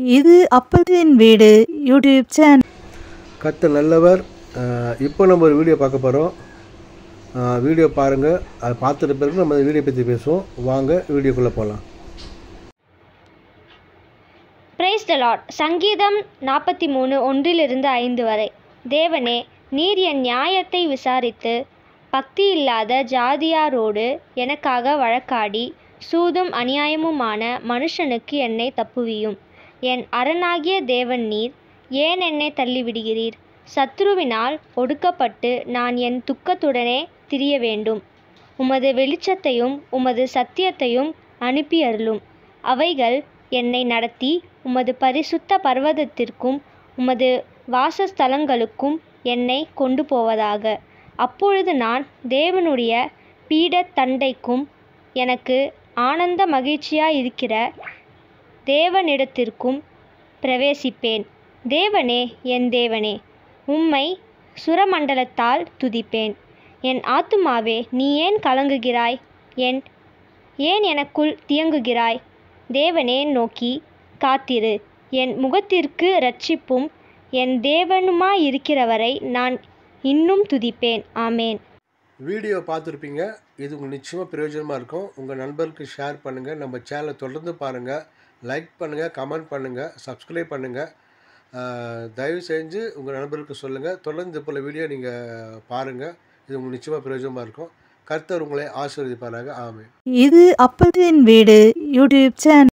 இது அப்பத்தின் வீடு YouTube channel. கர்த்தர் நல்லவர். இப்போ நம்ம ஒரு வீடியோ பார்க்க போகிறோம். வீடியோ பாருங்கள். அதை பார்த்துட்ட பிறகு நம்ம வீடியோ பற்றி பேசுவோம். வாங்க வீடியோக்குள்ளே போகலாம். Praise the Lord. சங்கீதம் 43 1-5 வரை. தேவனே, நீர் என் நியாயத்தை விசாரித்து பக்தி இல்லாத ஜாதியாரோடு எனக்காக வழக்காடி சூதும் அநியாயமுமான மனுஷனுக்கு என்னை தப்புவியும். என் அரணாகிய தேவன் நீர். ஏன் என்னை தள்ளிவிடுகிறீர்? சத்ருவினால் ஒடுக்கப்பட்டு நான் என் துக்கத்துடனே திரிய வேண்டும். உமது வெளிச்சத்தையும் உமது சத்தியத்தையும் அனுப்பி அருளும். அவைகள் என்னை நடத்தி உமது பரிசுத்த பர்வதத்திற்கும் உமது வாசஸ்தலங்களுக்கும் என்னை கொண்டு போவதாக. அப்பொழுது நான் தேவனுடைய பீடத்தண்டைக்கும் எனக்கு ஆனந்த மகிழ்ச்சியாயிருக்கிற தேவனிடத்திற்கும் பிரவேசிப்பேன். தேவனே, என் தேவனே, உம்மை சுரமண்டலத்தால் துதிப்பேன். என் ஆத்துமாவே, நீ ஏன் கலங்குகிறாய்? ஏன் எனக்குள் தியங்குகிறாய்? தேவனே நோக்கி காத்திரு. என் முகத்திற்கு இரட்சிப்பும் என் தேவனுமாயிருக்கிறவரை நான் இன்னும் துதிப்பேன். ஆமேன். வீடியோ பார்த்துருப்பீங்க. இது உங்களுக்கு நிச்சயமாக பிரயோஜனமாக இருக்கும். உங்கள் நண்பருக்கு ஷேர் பண்ணுங்கள். நம்ம சேனலை தொடர்ந்து பாருங்கள். லைக் பண்ணுங்கள், கமெண்ட் பண்ணுங்கள், சப்ஸ்கிரைப் பண்ணுங்கள். தயவு செஞ்சு உங்கள் நண்பருக்கு சொல்லுங்கள். தொடர்ந்து போல் வீடியோ நீங்கள் பாருங்கள். இது உங்களுக்கு நிச்சயமாக பிரயோஜனமாக இருக்கும். கர்த்தர் உங்களை ஆசீர்வதிப்பாராக. ஆமென். இது அப்பத்தின் வீடு யூடியூப் சேனல்.